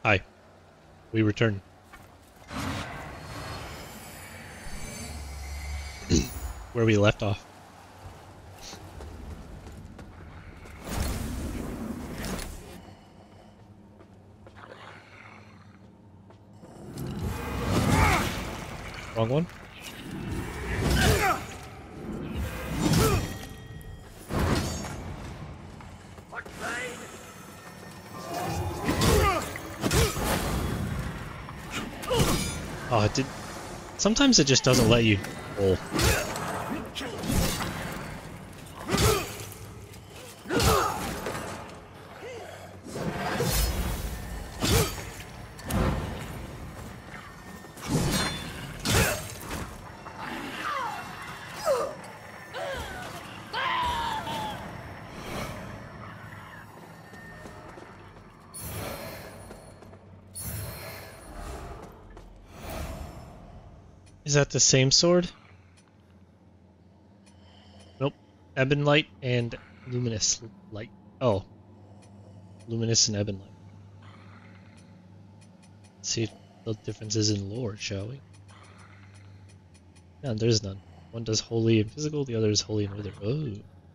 Hi. We return. Where we left off. Wrong one? Oh, it did. Sometimes it just doesn't let you pull. Is that the same sword? Nope. Ebon Light and Luminous Light. Oh. Luminous and Ebon Light. Let's see the differences in lore, shall we? No, there's none. One does holy and physical, the other is holy and wither. Oh.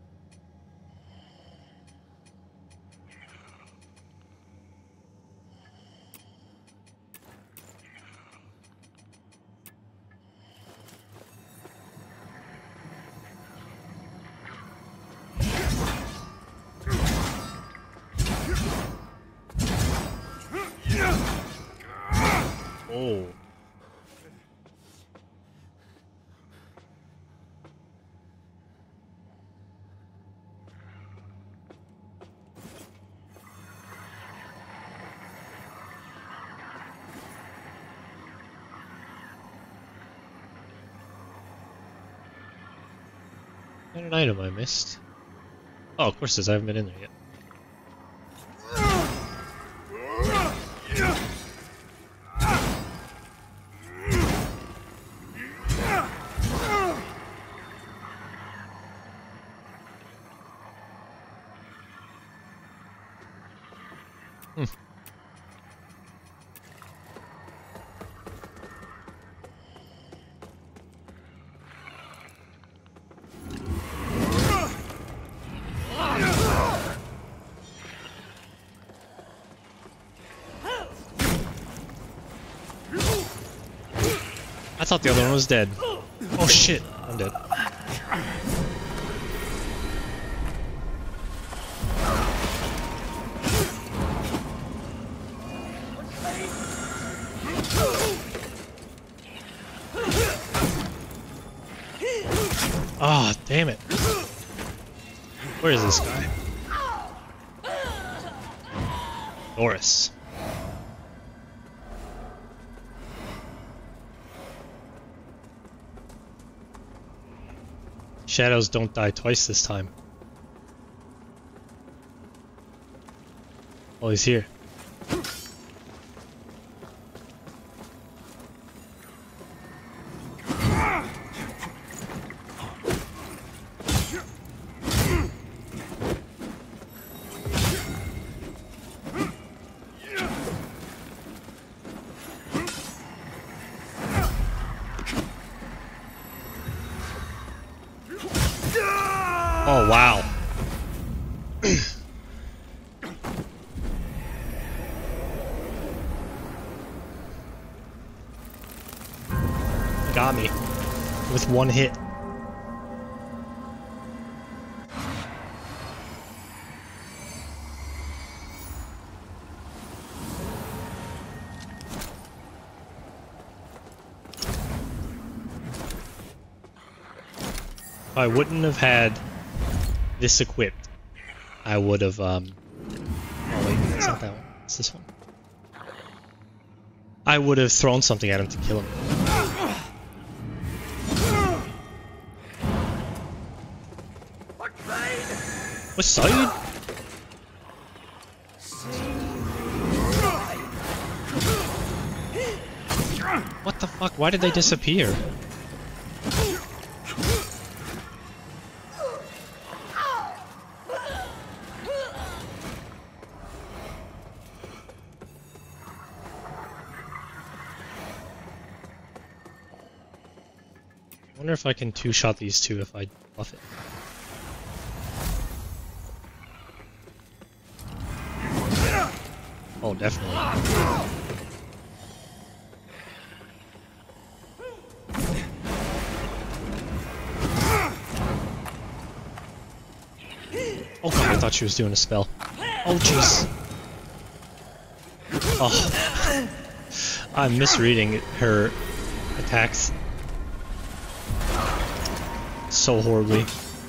Oh. Not an item I missed. Oh, of course, I haven't been in there yet. I thought the other one was dead. Oh shit, I'm dead. Ah, oh, damn it. Where is this guy? Doris. Shadows don't die twice this time. Oh, he's here. Oh, wow. Got me. With one hit. If I wouldn't have had this equipped, I would have, oh wait, it's not that one, it's this one. I would have thrown something at him to kill him. What side? What the fuck, why did they disappear? wonder if I can two-shot these two if I buff it. Oh, definitely. Oh god, I thought she was doing a spell. Oh jeez. Oh. I'm misreading her attacks so horribly.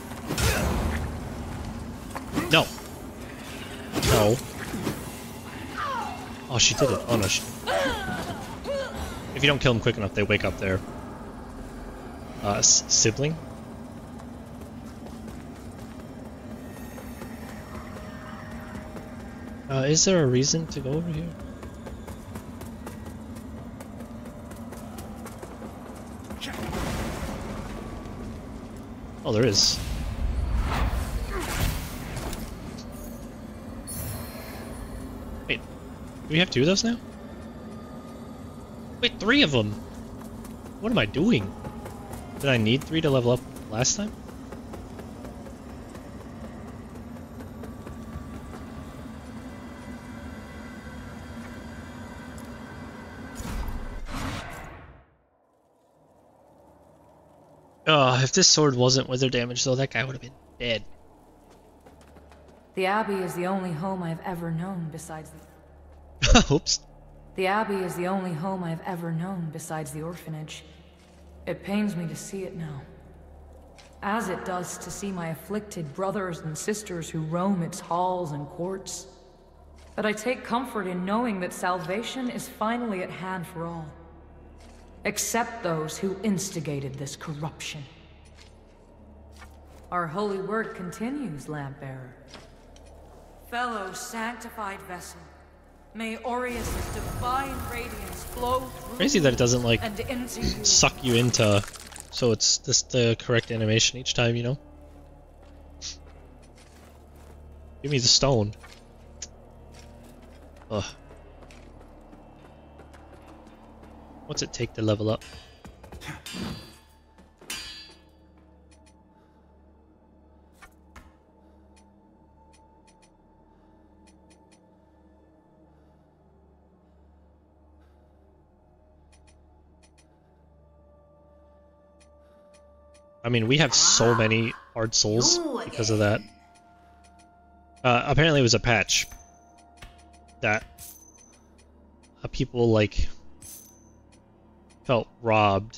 No. No. Oh, she did it. Oh no, she... If you don't kill them quick enough, they wake up their sibling. Is there a reason to go over here? Oh, there is. Wait, do we have 2 of those now? Wait, 3 of them! What am I doing? Did I need 3 to level up last time? If this sword wasn't wither damage, though, that guy would have been dead. The Abbey is the only home I've ever known besides the... Oops. The Abbey is the only home I've ever known besides the orphanage. It pains me to see it now. As it does to see my afflicted brothers and sisters who roam its halls and courts. But I take comfort in knowing that salvation is finally at hand for all. Except those who instigated this corruption. Our holy work continues, Lampbearer. Fellow sanctified vessel, may Aureus' divine radiance flow through Crazy that it doesn't, like, and into you. suck you into, so it's just the correct animation each time, you know? Give me the stone. Ugh. What's it take to level up? I mean, we have so many hard souls because of that. Apparently it was a patch that people, like, felt robbed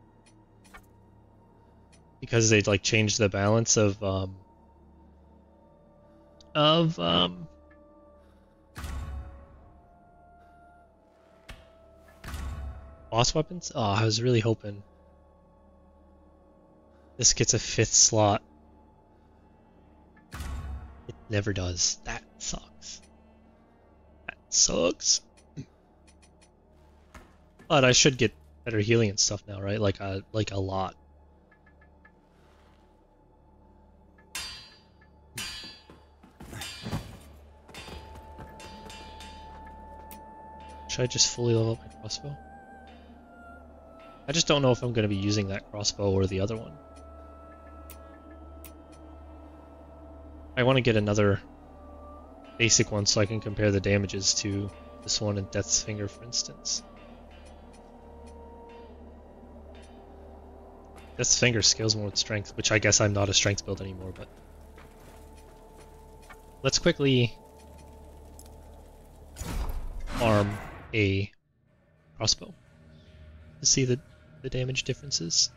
because they'd, like, changed the balance of boss weapons. Oh, I was really hoping this gets a 5th slot. It never does. That sucks. That sucks. But I should get better healing and stuff now, right? Like a lot. Should I just fully level up my crossbow? I just don't know if I'm going to be using that crossbow or the other one. I want to get another basic one so I can compare the damages to this one and Death's Finger, for instance. Death's Finger scales more with strength, which I guess I'm not a strength build anymore, but... Let's quickly farm a crossbow to see the damage differences.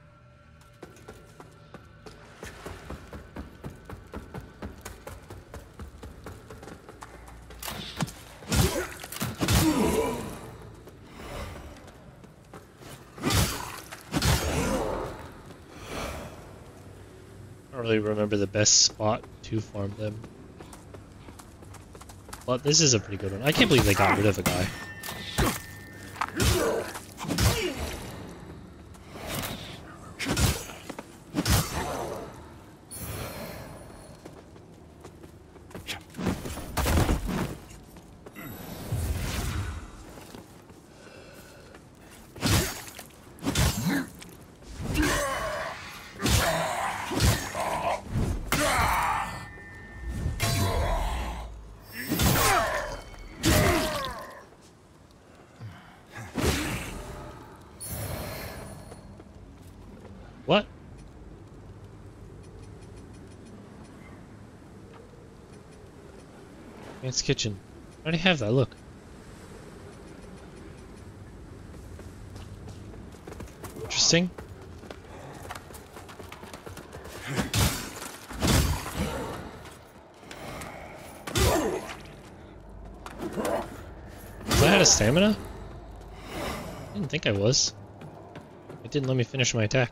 I don't really remember the best spot to farm them. But this is a pretty good one. I can't believe they got rid of a guy. It's kitchen. I already have that, look. Interesting. Was I out of stamina? I didn't think I was. It didn't let me finish my attack.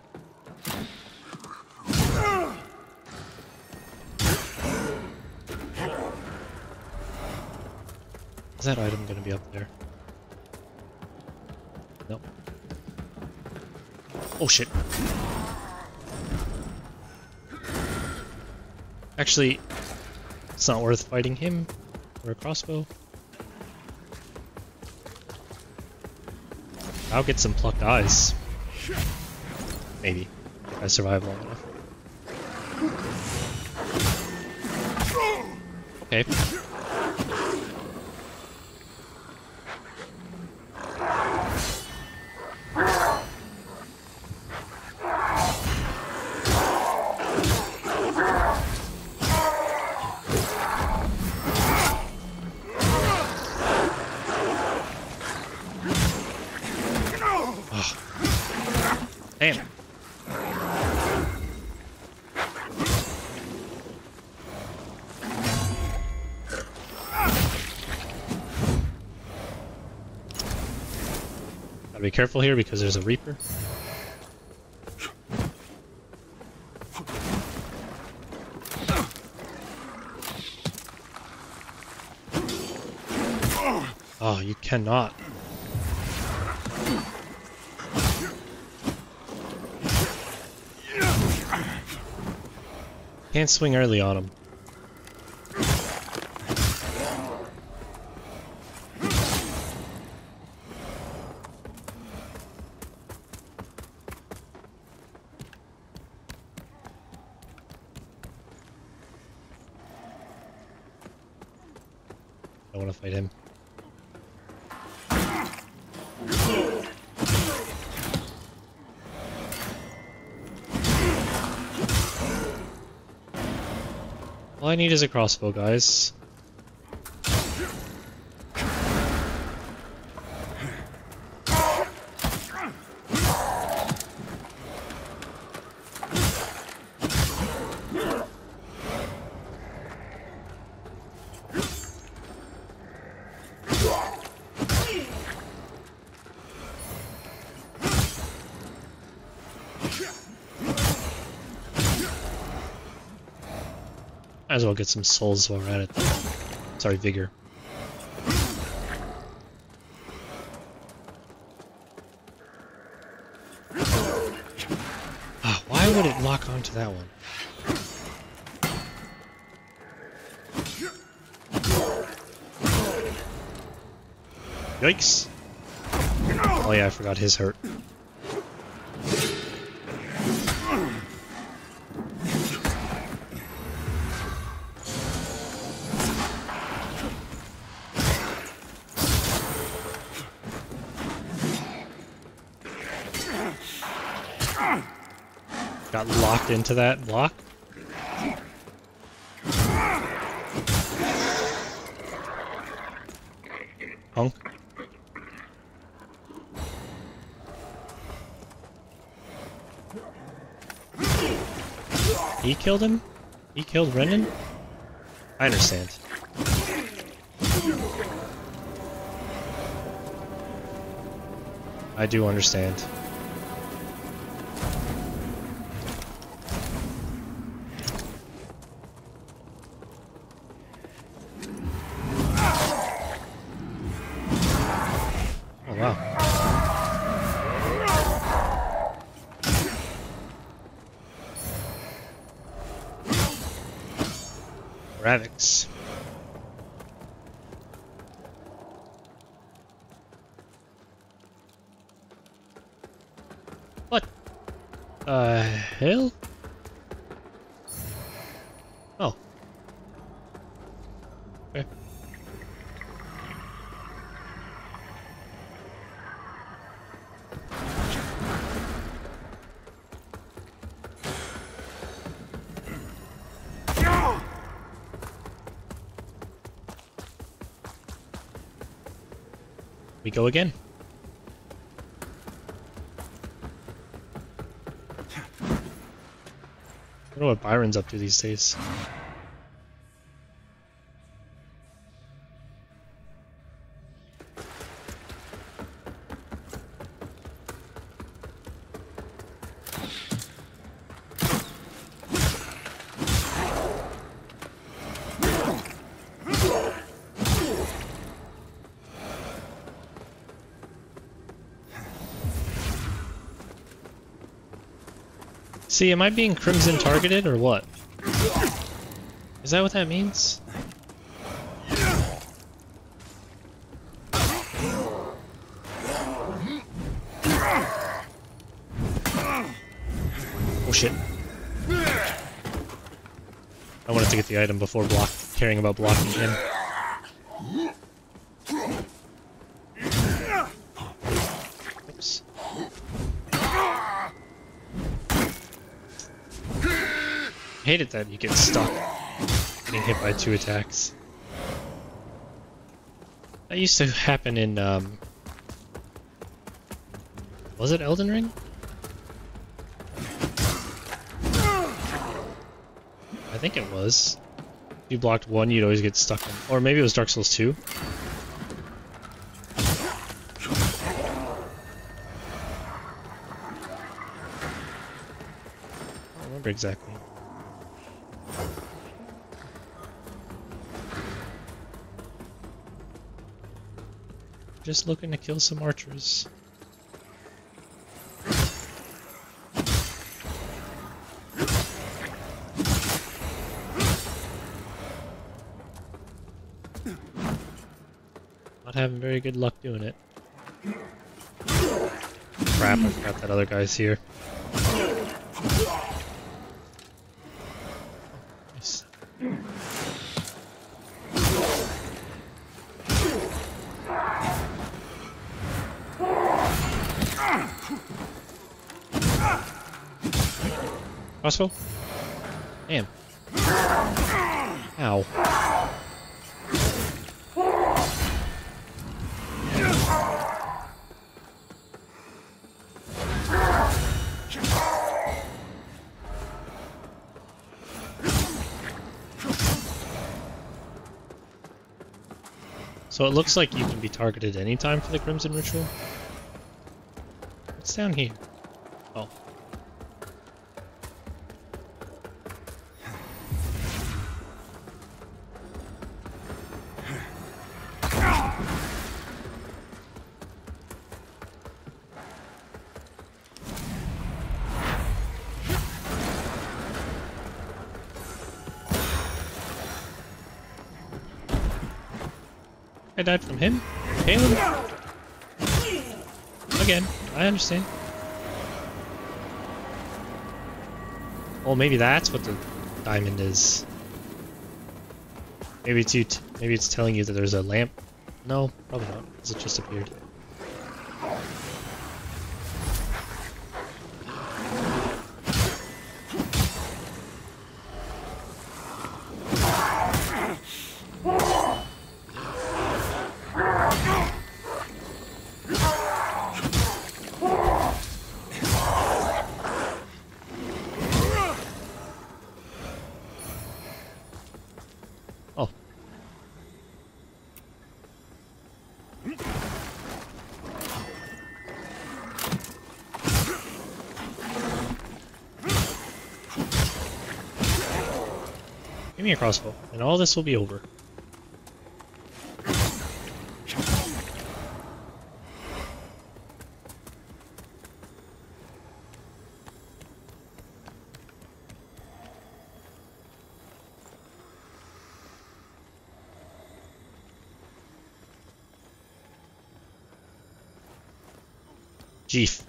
Is that item gonna be up there? Nope. Oh shit. Actually, it's not worth fighting him for a crossbow. I'll get some plucked eyes. Maybe, if I survive long enough. Okay. Damn. Gotta be careful here because there's a Reaper. Oh, you cannot. Can't swing early on him. I want to fight him. All I need is a crossbow, guys. Might as well get some souls while we're at it. Sorry, vigor. Ah, why would it lock onto that one? Yikes! Oh yeah, I forgot his hurt. Got locked into that block. Punk. He killed him? He killed Renan? I understand. I do understand. Oh wow. Ravix. What? Hell? Oh. Okay. we go again. I don't know what Byron's up to these days. See, am I being Crimson targeted or what? Is that what that means? Oh shit. I wanted to get the item before caring about blocking him. Oops. I hate it that you get stuck getting hit by 2 attacks. That used to happen in, was it Elden Ring? I think it was. If you blocked 1, you'd always get stuck in, or maybe it was Dark Souls 2. I don't remember exactly. Just looking to kill some archers. Not having very good luck doing it. Crap, I forgot that other guy's here. Nice. Crossbow? Damn. Ow. So it looks like you can be targeted anytime for the Crimson Ritual. What's down here? Oh. I died from him? Caleb? Again, I understand. Well, maybe that's what the diamond is. Maybe it's telling you that there's a lamp. No, probably not, because it just appeared. Oh. Give me a crossbow, and all this will be over. Jeef.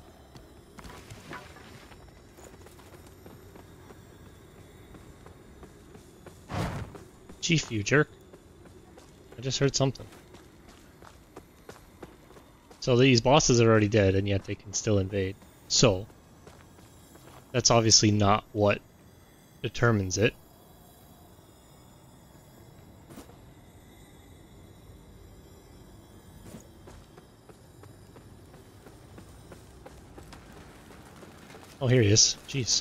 Chief, you jerk. I just heard something. So these bosses are already dead, and yet they can still invade. So, that's obviously not what determines it. Oh, here he is. Jeez.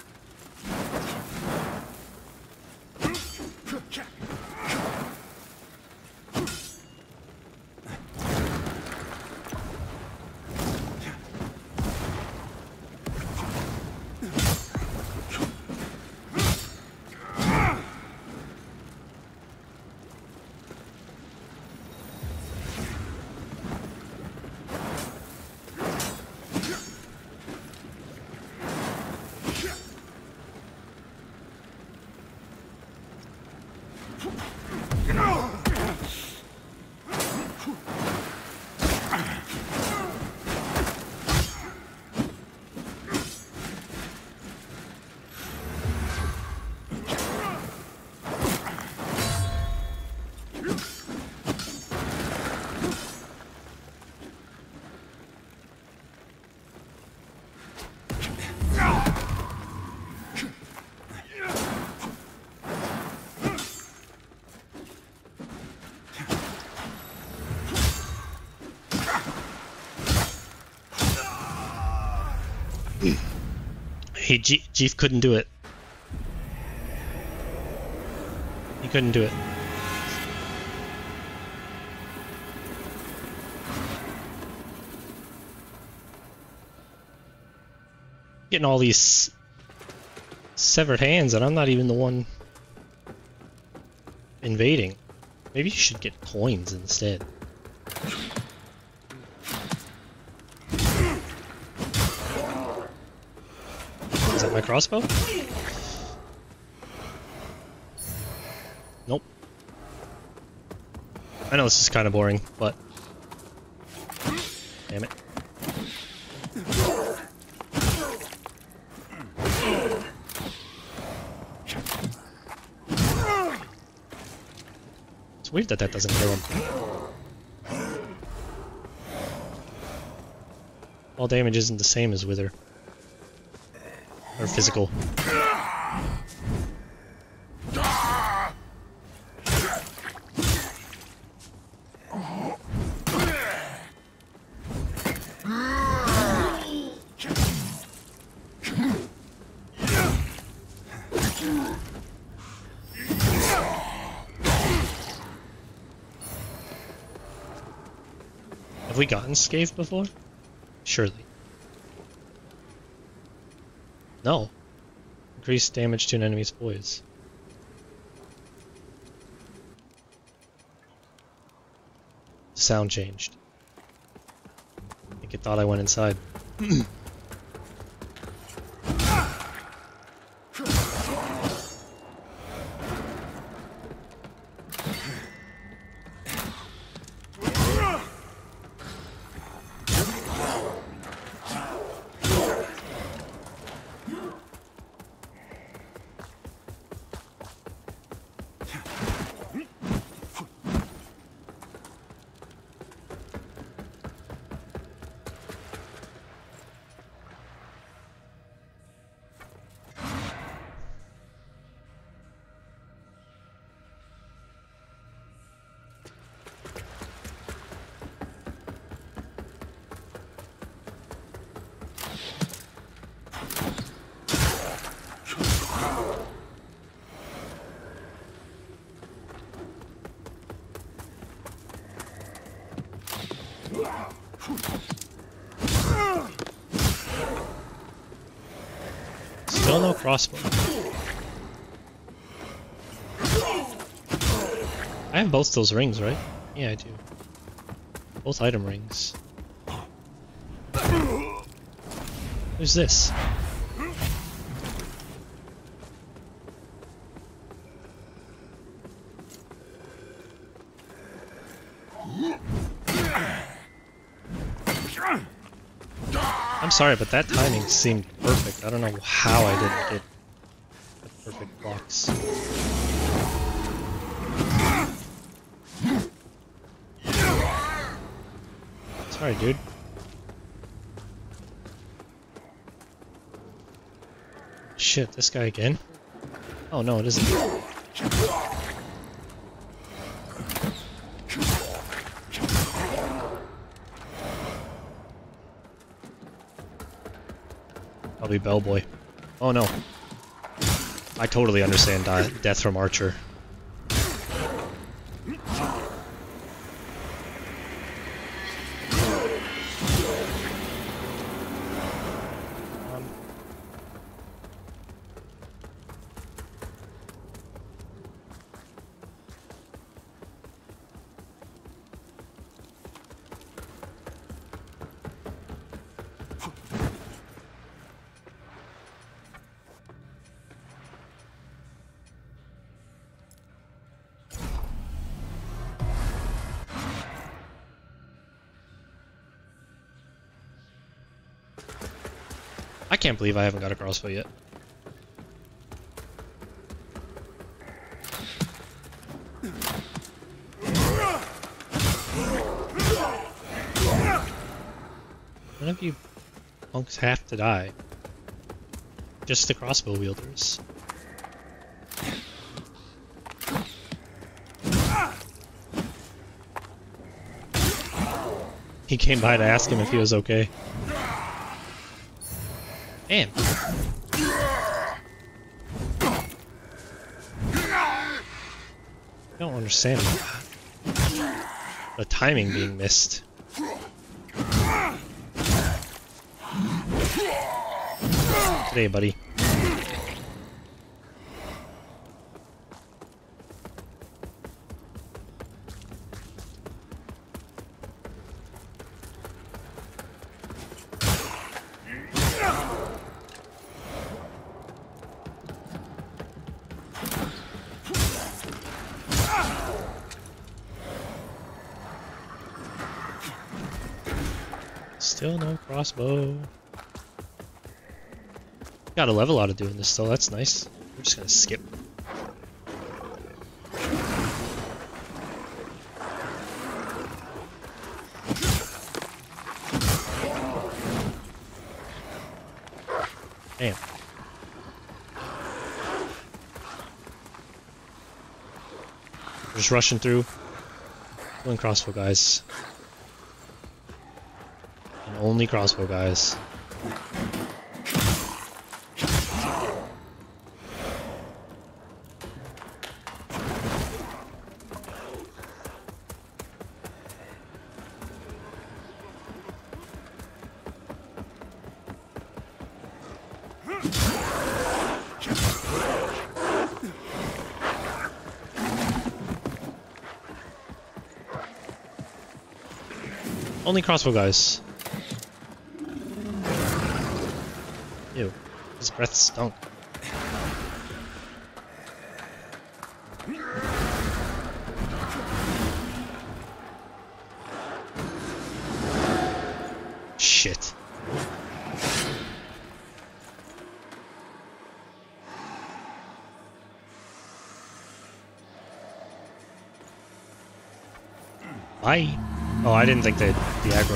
Hey, Jeef couldn't do it. He couldn't do it. Getting all these severed hands, and I'm not even the one invading. Maybe you should get coins instead. Is that my crossbow? Nope. I know this is kind of boring, but... Damn it. It's weird that that doesn't kill him. All damage isn't the same as Wither. Or physical. Have we gotten scathed before? Surely. No. Increased damage to an enemy's poise. The sound changed. I think it thought I went inside. Still no crossbow. I have both those rings, right? Yeah, I do. Both item rings. Who's this? I'm sorry, but that timing seemed perfect. I don't know how I didn't get the perfect blocks. Sorry, dude. Shit, this guy again? Oh no, it isn't. Probably Bellboy. Oh no. I totally understand death from Archer. I can't believe I haven't got a crossbow yet. None of you punks have to die. Just the crossbow wielders. He came by to ask him if he was okay. Damn. I don't understand the timing being missed. Today, buddy. Still no crossbow. Got a level out of doing this though, that's nice. We're just gonna skip. Damn. We're just rushing through. Killing crossbow guys. And only crossbow guys. Only crossbow guys. Ew, his breath stunk. Shit. Bye. Oh, I didn't think they'd be aggro.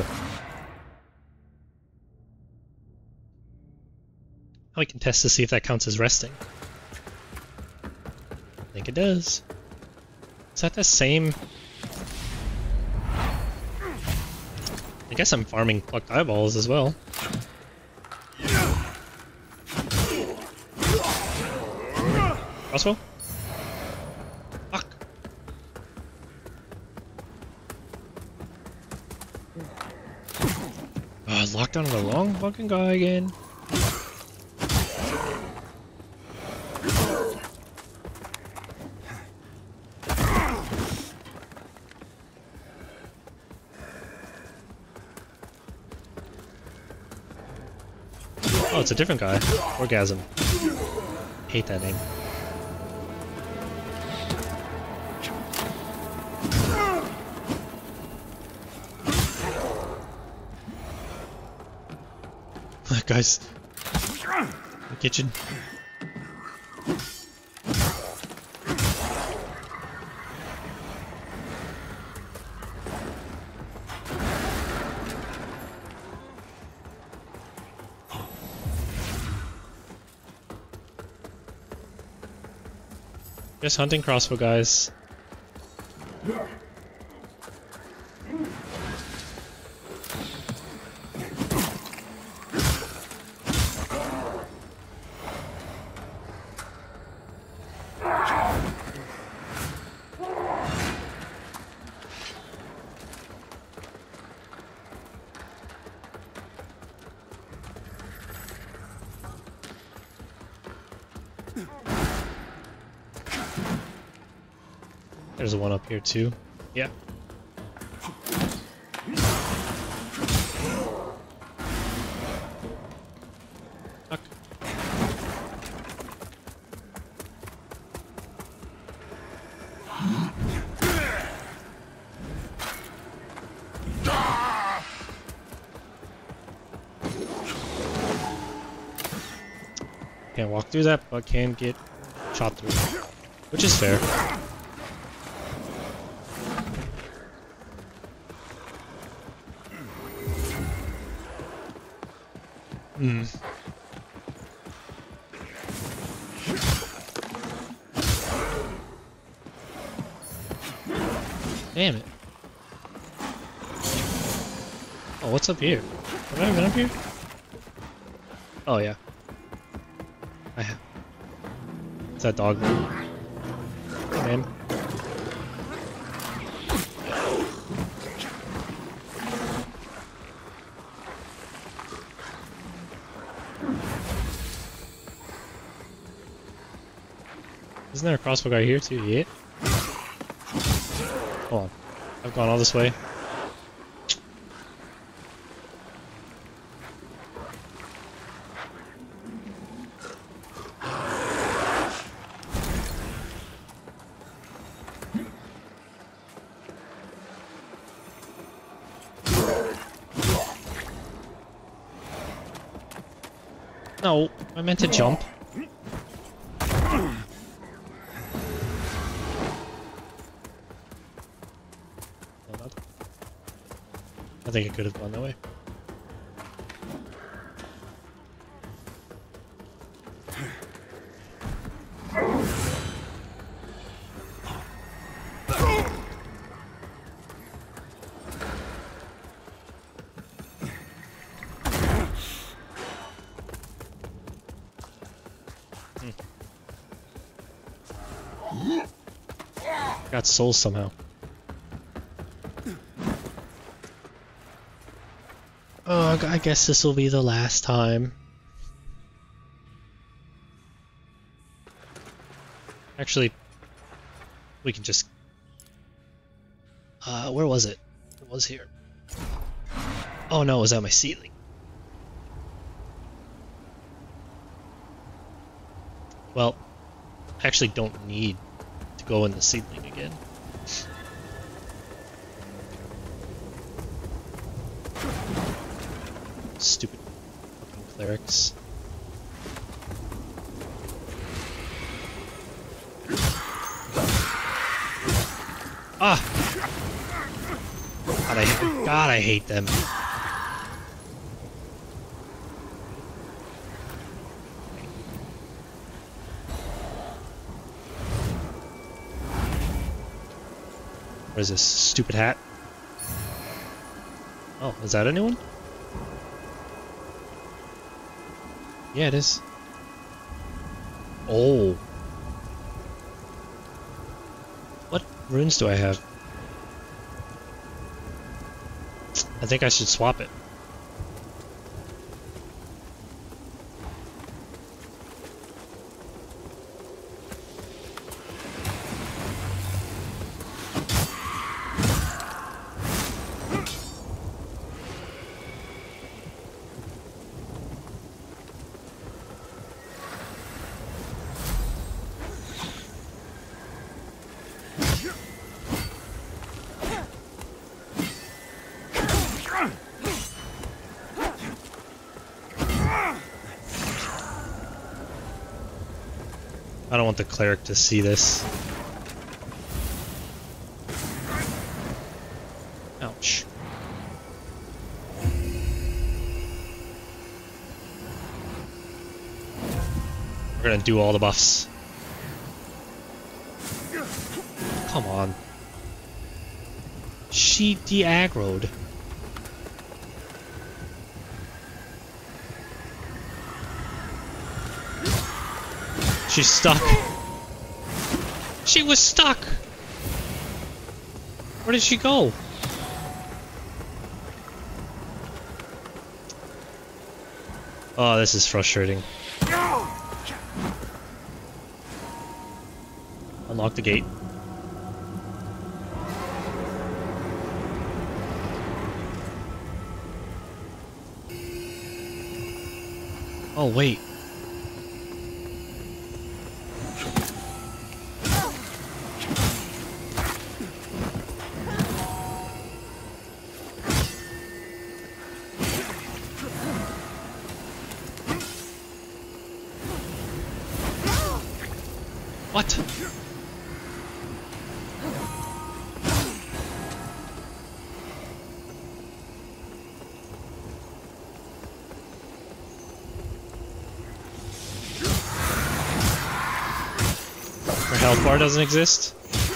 Now we can test to see if that counts as resting. I think it does. Is that the same? I guess I'm farming plucked eyeballs as well. Crossbow? Fuck. Oh, locked onto the wrong fucking guy again. Oh, it's a different guy. Orgasm. Hate that name. Guys, the kitchen. Just hunting crossbow guys. There's one up here too. Yeah. Fuck. Can't walk through that, but can get shot through, which is fair. Hmm. Damn it. Oh, what's up here? Have I been up here? Oh, yeah. I have. It's that dog. Hey, man. Isn't there a crossbow guy here too? Yeah. Hold on. I've gone all this way. No, I meant to jump. I think it could have gone that way. Got souls somehow. Oh, I guess this will be the last time. Actually, we can just... where was it? It was here. Oh no, it was at my ceiling. Well, I actually don't need to go in the ceiling again. Stupid fucking clerics. Ah! God, I hate them. What is this stupid hat? Oh, is that anyone? Yeah, it is. Oh. What runes do I have? I think I should swap it. I don't want the cleric to see this. Ouch. We're gonna do all the buffs. Come on. She de-aggroed. She's stuck. She was stuck! Where did she go? Oh, this is frustrating. Unlock the gate. Oh, wait. What? Her health bar doesn't exist?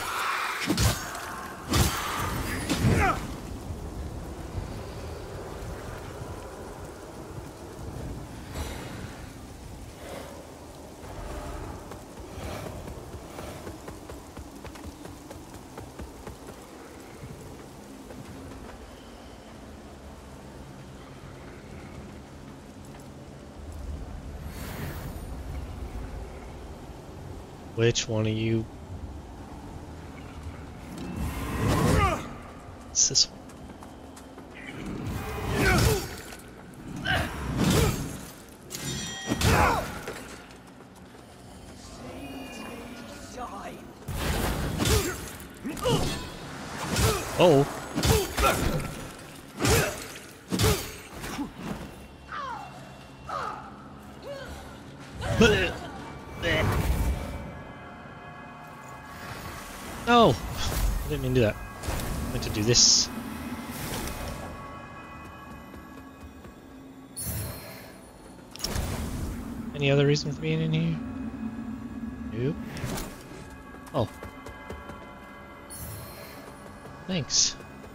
Which one of you? It's this one. Oh. No! I didn't mean to do that. I meant to do this. Any other reason for being in here? Nope. Oh. Thanks.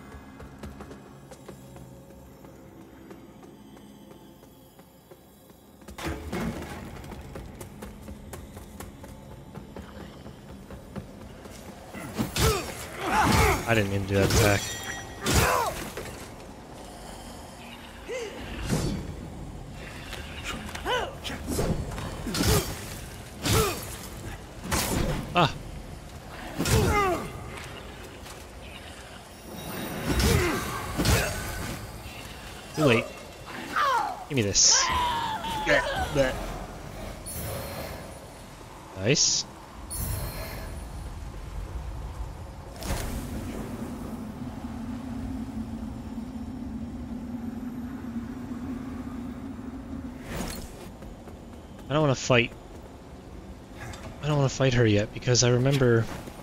I didn't mean to do that attack. Ah. Too late. Give me this. Nice. I don't want to fight. I don't want to fight her yet because I remember.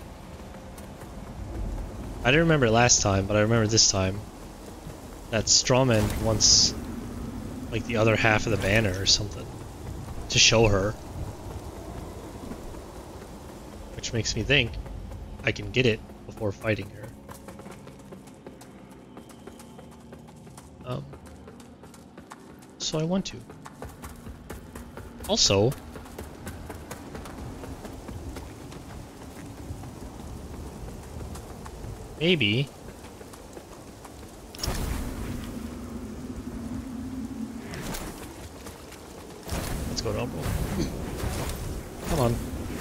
I didn't remember it last time, but I remember this time that Strawman wants like the other half of the banner or something to show her, which makes me think I can get it before fighting her. So I want to. Also, maybe let's go to Umbral. Come on.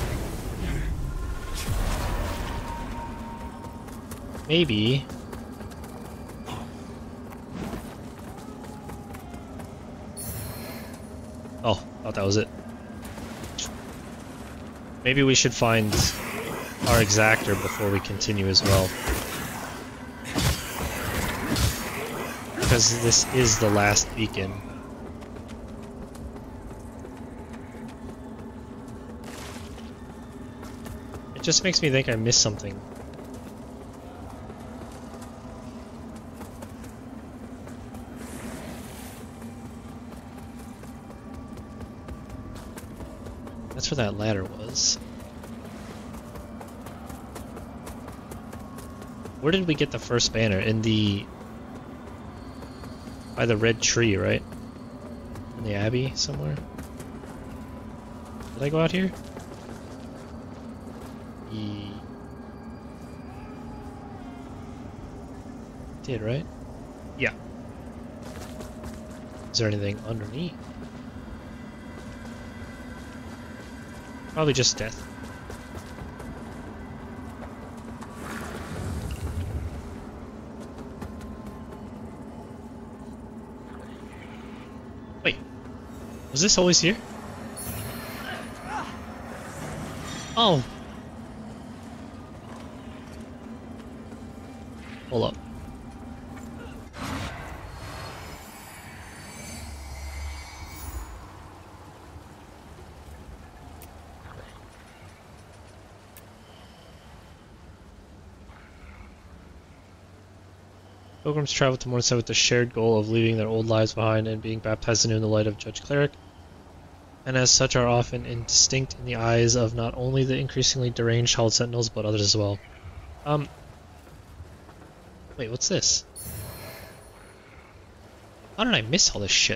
Maybe oh, thought that was it. Maybe we should find our exactor before we continue as well. Because this is the last beacon. It just makes me think I missed something. That's where that ladder was. Where did we get the first banner? In the... by the red tree, right? In the abbey somewhere? Did I go out here? Did, right? Yeah. Is there anything underneath? Probably just death. Wait. Was this always here? Oh. Hold up. Pilgrims travel to Mornstead with the shared goal of leaving their old lives behind and being baptized anew in the light of Judge Cleric, and as such are often indistinct in the eyes of not only the increasingly deranged Howled Sentinels, but others as well. Wait, what's this? How did I miss all this shit?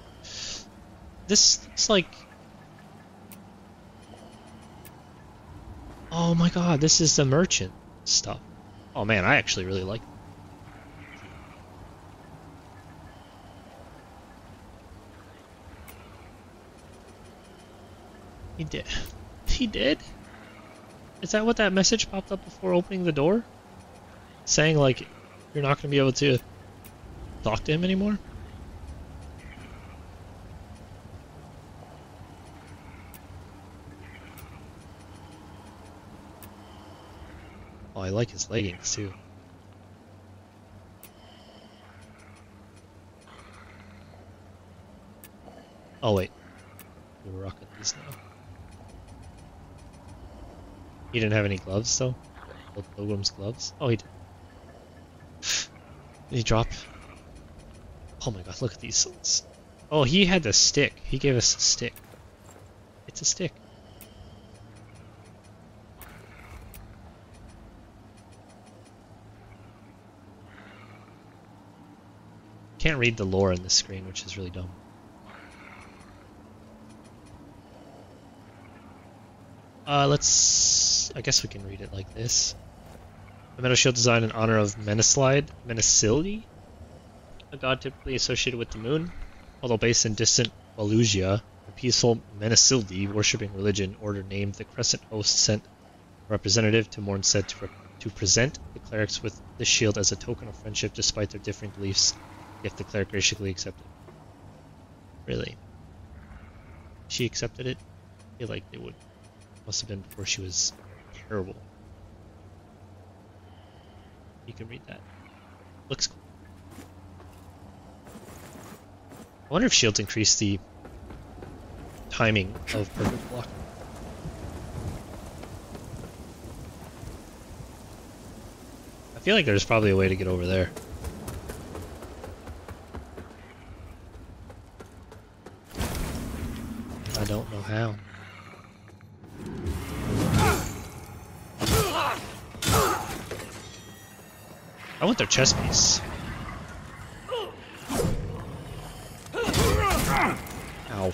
This looks like... Oh my god, this is the merchant stuff. Oh man, I actually really like it. He did. He did? Is that what that message popped up before opening the door? Saying, like, you're not going to be able to talk to him anymore? Oh, I like his leggings, too. Oh, wait. We're rocking these now. He didn't have any gloves, though? Old Pilgrim's gloves? Oh, he did. Did he drop? Oh my god, look at these swords. Oh, he had the stick. He gave us a stick. It's a stick. Can't read the lore on this screen, which is really dumb. I guess we can read it like this. A metal shield designed in honor of Menesildi, a god typically associated with the moon. Although based in distant Walugia, a peaceful Menesildi worshipping religion order named the Crescent Host sent a representative to Mornstead to present the clerics with the shield as a token of friendship despite their differing beliefs, if the cleric graciously accepted. Really? She accepted it? I feel like they would. Must have been before she was terrible. You can read that. Looks cool. I wonder if shields increase the timing of perfect block. I feel like there's probably a way to get over there. I don't know how. I want their chest piece. Ow.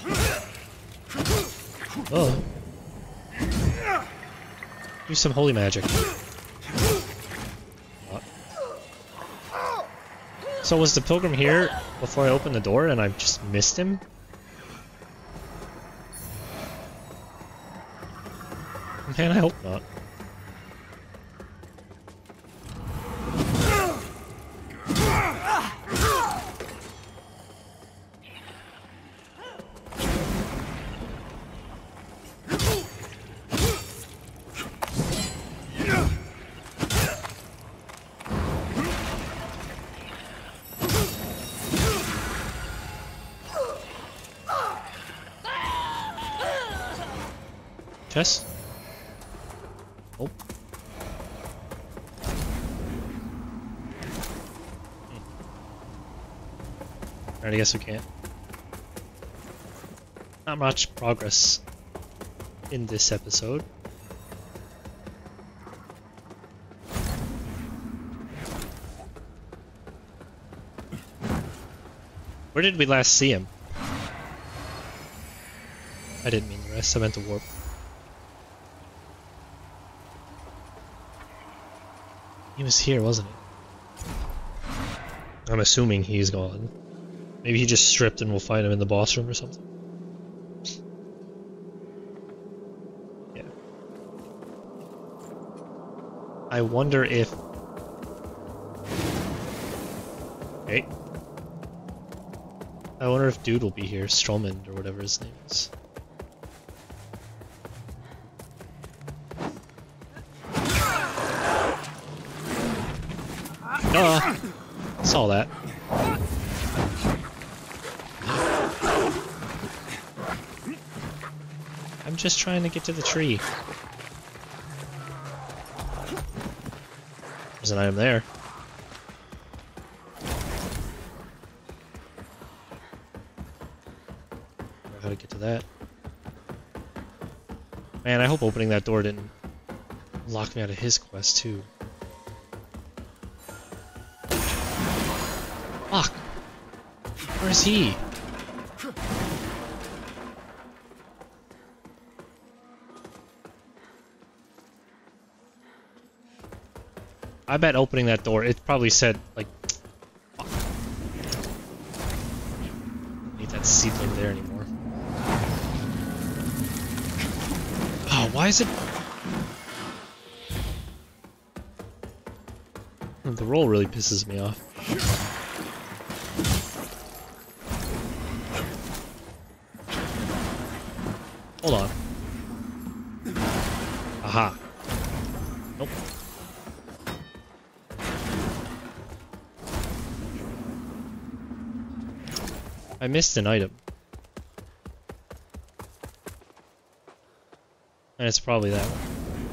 Oh. Do some holy magic. What? So was the pilgrim here before I opened the door and I just missed him? Man, I hope not. Chest? Oh. Alright, I guess we can't. Not much progress in this episode. Where did we last see him? I didn't mean the rest, I meant the warp. He was here, wasn't he? I'm assuming he's gone. Maybe he just stripped and we'll find him in the boss room or something. Yeah. I wonder if... Okay. I wonder if Dude will be here, Stroman or whatever his name is. Saw that. I'm just trying to get to the tree. There's an item there. How to get to that. Man, I hope opening that door didn't lock me out of his quest too. Fuck! Where is he? I bet opening that door, it probably said, like, fuck. Don't need that seedling there anymore. Oh, why is it... The roll really pisses me off. Hold on. Aha. Nope. I missed an item. And it's probably that one.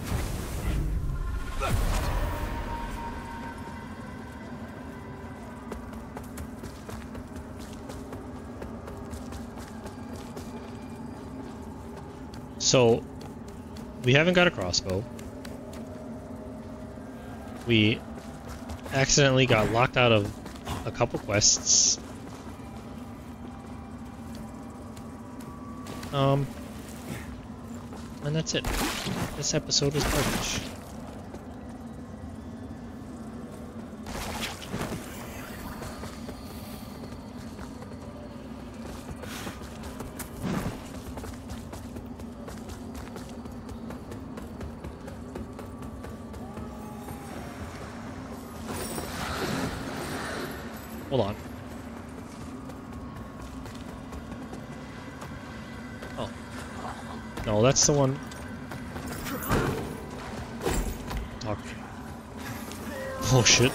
So, we haven't got a crossbow. We accidentally got locked out of a couple quests. And that's it. This episode was garbage. Hold on. Oh. No, that's the one. Talk. Oh shit.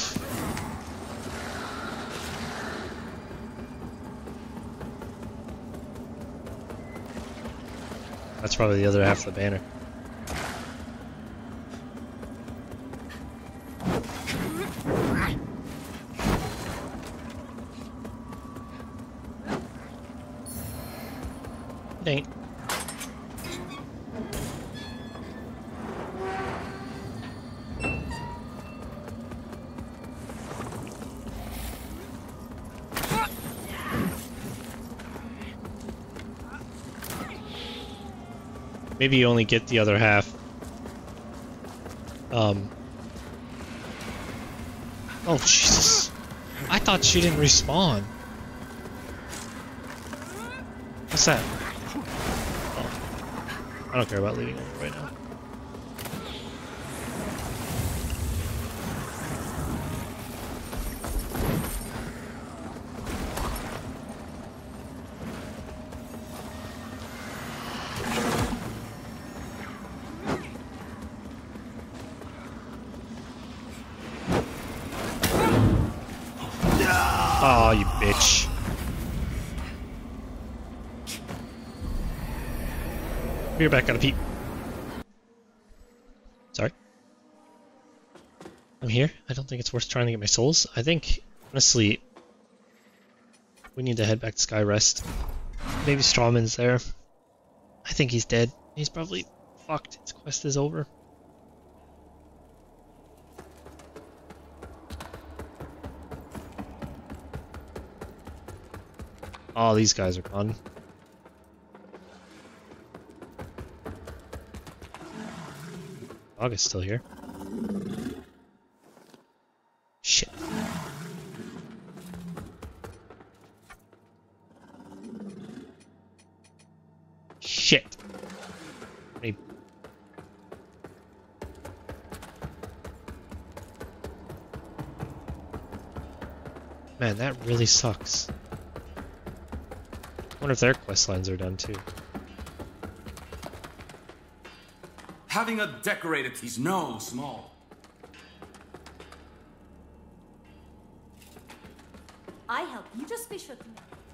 That's probably the other half of the banner. It ain't. Maybe you only get the other half. Oh Jesus. I thought she didn't respawn. What's that? Oh. I don't care about leaving it right now. Oh, you bitch. Be right back, gotta pee. Sorry. I'm here. I don't think it's worth trying to get my souls. I think, honestly, we need to head back to Skyrest. Maybe Strawman's there. I think he's dead. He's probably fucked. His quest is over. Oh, these guys are gone. Dog is still here. Shit. Shit. Hey. Man, that really sucks. wonder if their quest lines are done too. Having a decorated is no small. I help. You just be sure to.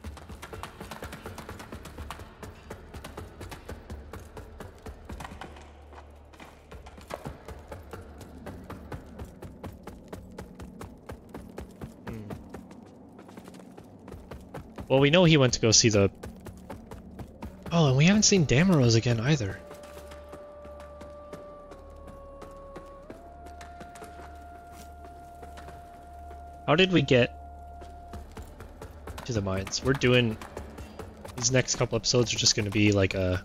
Well, we know he went to go see the... Oh, and we haven't seen Damaros again either. How did we get to the mines? We're doing... These next couple episodes are just going to be like a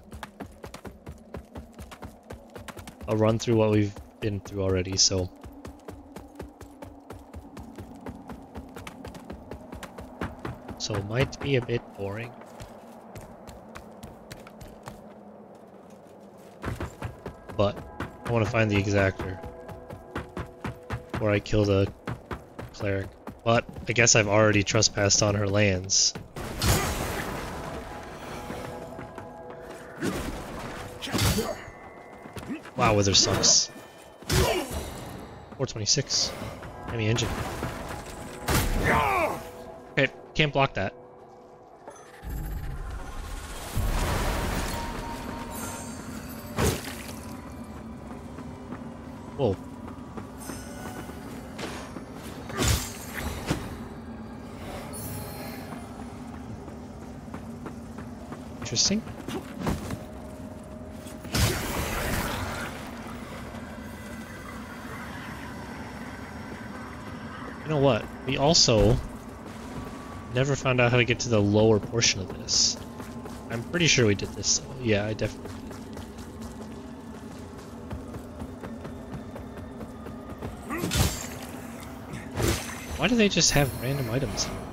run through what we've been through already, so... So it might be a bit boring. But I want to find the exactor before I kill the cleric. But I guess I've already trespassed on her lands. Wow, Wither sucks. 426. Heavy engine. Okay, can't block that. Whoa. Interesting. You know what? We also never found out how to get to the lower portion of this. I'm pretty sure we did this though. Yeah, I definitely did. Why do they just have random items here?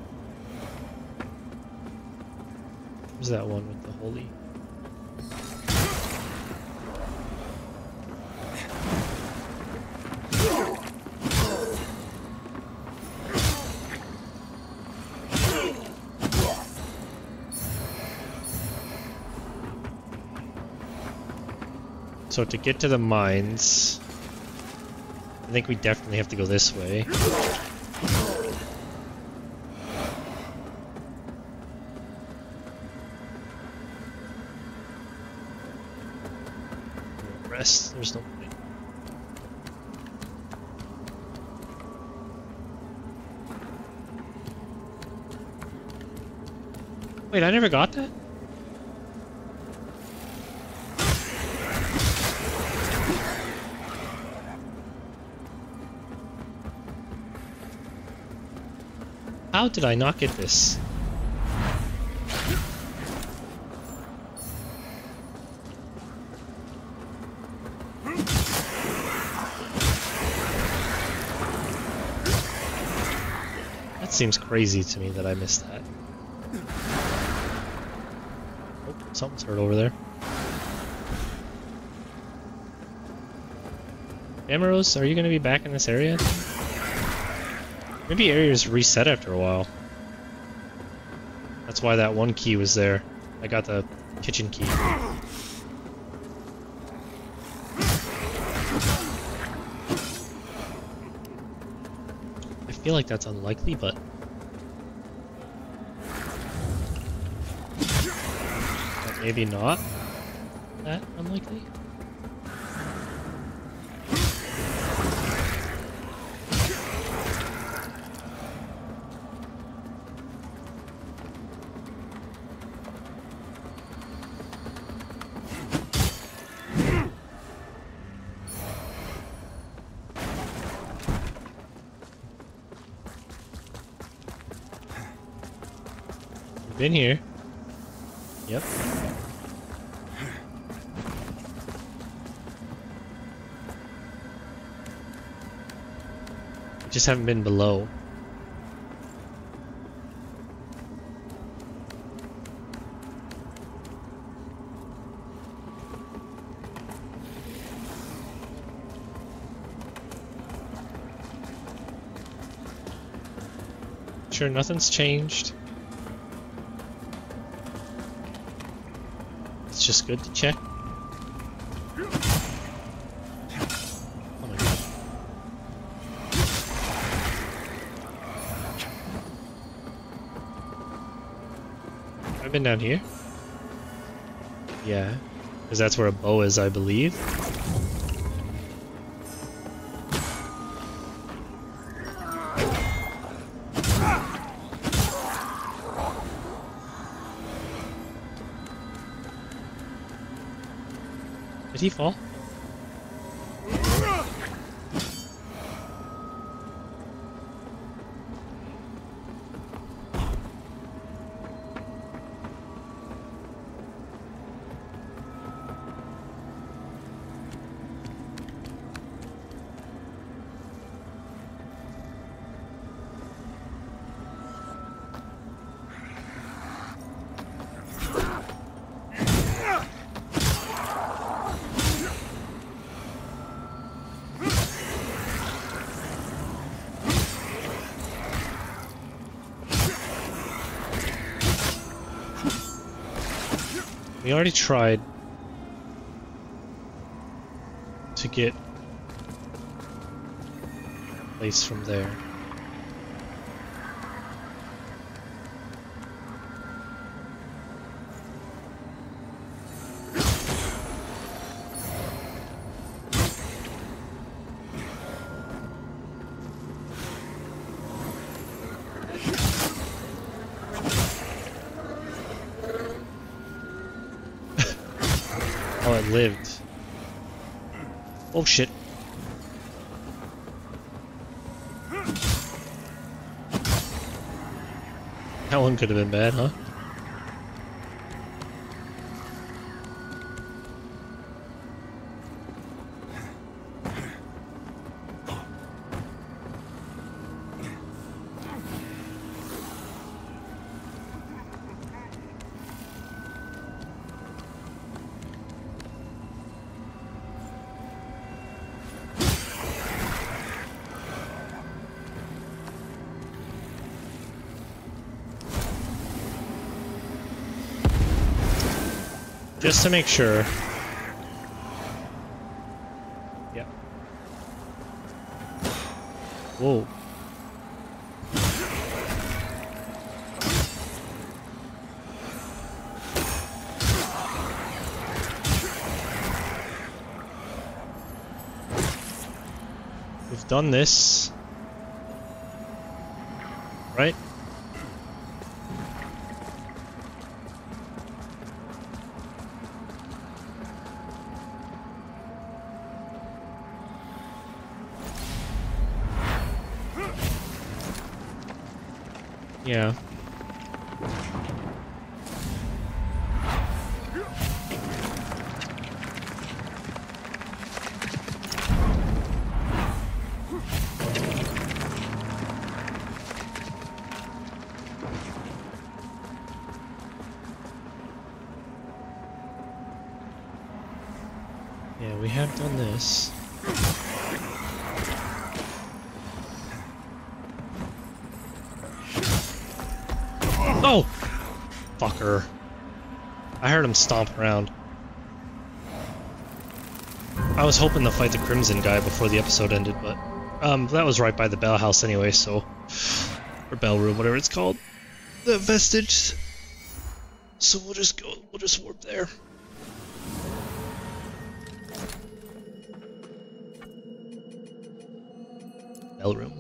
Where's that one with the holy? So to get to the mines, I think we definitely have to go this way. Rest, there's no point. Wait, I never got that? How did I not get this? That seems crazy to me that I missed that. Oh, something's hurt over there. Damaros, are you going to be back in this area? Maybe areas reset after a while. That's why that one key was there. I got the kitchen key. I feel like that's unlikely, but... maybe not that unlikely? Been here. Yep. We just haven't been below. Sure, nothing's changed. it's just good to check. Oh my god. I've been down here? Yeah. Because that's where a bow is, I believe. Did he fall? We already tried to get a place from there. Oh, it lived. Oh shit. That one could have been bad, huh? Just to make sure. Yeah. Whoa. We've done this. Right? Yeah. Yeah, we have done this. Oh! Fucker. I heard him stomp around. I was hoping to fight the Crimson guy before the episode ended, but that was right by the Bell House anyway, so... Or Bell Room, whatever it's called. The Vestige. So we'll just warp there. Bell Room.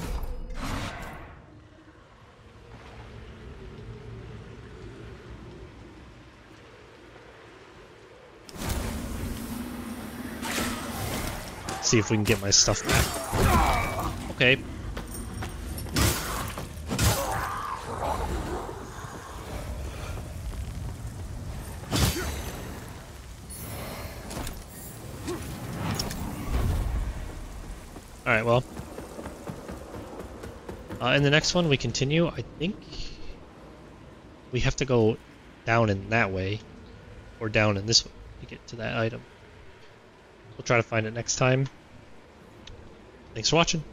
See if we can get my stuff back. Okay. Alright, well. In the next one we continue. I think we have to go down in that way. Or down in this way to get to that item. We'll try to find it next time. Thanks for watching.